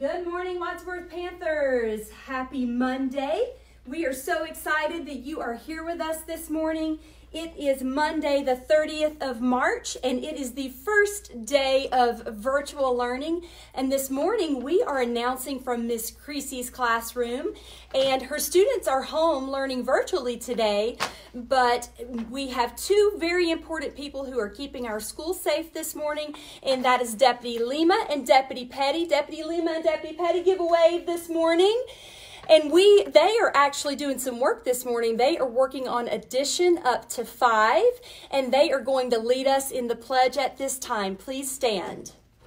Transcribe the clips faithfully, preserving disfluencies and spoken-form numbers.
Good morning, Wadsworth Panthers. Happy Monday. We are so excited that you are here with us this morning. It is Monday, the thirtieth of March, and it is the first day of virtual learning. And this morning, we are announcing from Miss Creasy's classroom, and her students are home learning virtually today. But we have two very important people who are keeping our school safe this morning, and that is Deputy Lima and Deputy Petty. Deputy Lima and Deputy Petty, give a wave this morning. And we, they are actually doing some work this morning. They are working on addition up to five, and they are going to lead us in the pledge at this time. Please stand.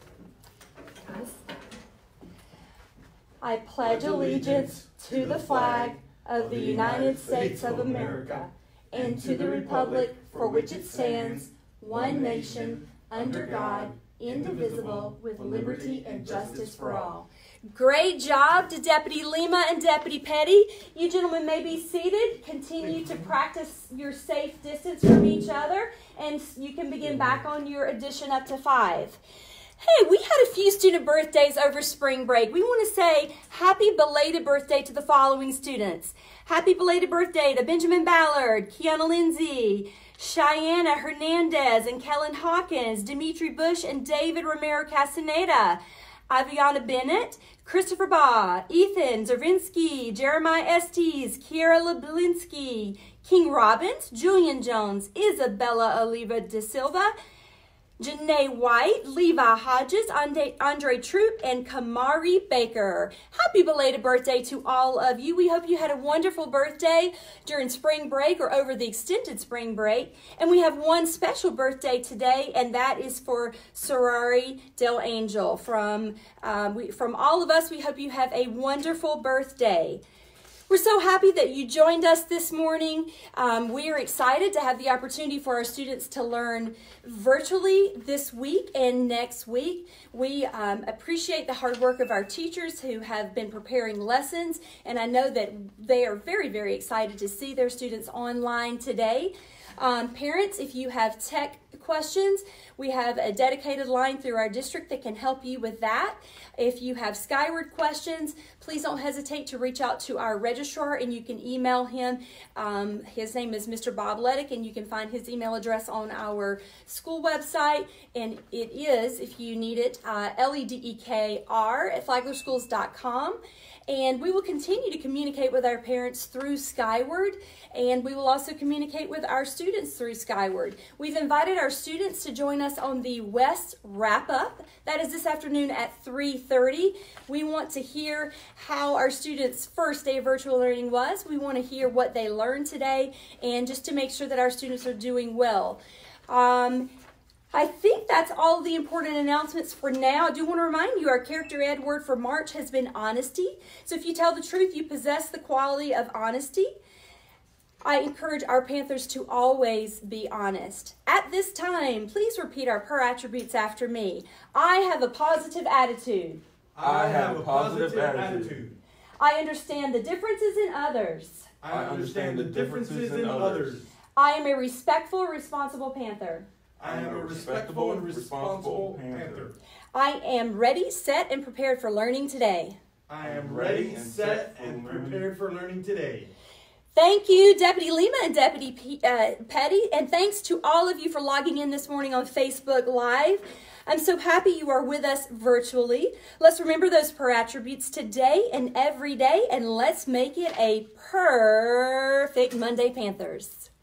I pledge allegiance to the flag of the United States of America and to the republic for which it stands, one nation, under God, indivisible, with liberty and justice for all. Great job to Deputy Lima and Deputy Petty. You gentlemen may be seated. Continue to practice your safe distance from each other, and you can begin back on your addition up to five. Hey, we had a few student birthdays over spring break. We want to say happy belated birthday to the following students. Happy belated birthday to Benjamin Ballard, Kiana Lindsay, Cheyenne Hernandez and Kellen Hawkins, Dimitri Bush and David Romero Castaneda, Aviana Bennett, Christopher Baugh, Ethan Zervinsky, Jeremiah Estes, Kiera Leblinski, King Robbins, Julian Jones, Isabella Oliva de Silva, Janae White, Levi Hodges, Andre, Andre Troop, and Kamari Baker. Happy belated birthday to all of you. We hope you had a wonderful birthday during spring break or over the extended spring break. And we have one special birthday today, and that is for Sorari Del Angel. From, um, we, from all of us, we hope you have a wonderful birthday. We're so happy that you joined us this morning. Um, we are excited to have the opportunity for our students to learn virtually this week and next week. We um, appreciate the hard work of our teachers who have been preparing lessons, and I know that they are very, very excited to see their students online today. Um, parents, if you have tech questions, we have a dedicated line through our district that can help you with that. If you have Skyward questions, please don't hesitate to reach out to our registrar, and you can email him. Um, his name is Mister Bob Leddick, and you can find his email address on our school website, and it is, if you need it, uh, L E D E K R at flagler schools dot com. And we will continue to communicate with our parents through Skyward, and we will also communicate with our students through Skyward. We've invited our students to join us on the W E S Wrap-Up. That is this afternoon at three thirty. We want to hear how our students' first day of virtual learning was. We want to hear what they learned today, and just to make sure that our students are doing well. Um, I think that's all the important announcements for now. I do want to remind you our character ed word for March has been honesty. So if you tell the truth, you possess the quality of honesty. I encourage our Panthers to always be honest. At this time, please repeat our per attributes after me. I have a positive attitude. I have a positive attitude. I understand the differences in others. I understand the differences in others. I am a respectful, responsible Panther. I am a respectable and responsible Panther. I am ready, set, and prepared for learning today. I am ready, set, and prepared for learning today. Thank you, Deputy Lima and Deputy P uh, Petty, and thanks to all of you for logging in this morning on Facebook Live. I'm so happy you are with us virtually. Let's remember those per attributes today and every day, and let's make it a perfect Monday, Panthers.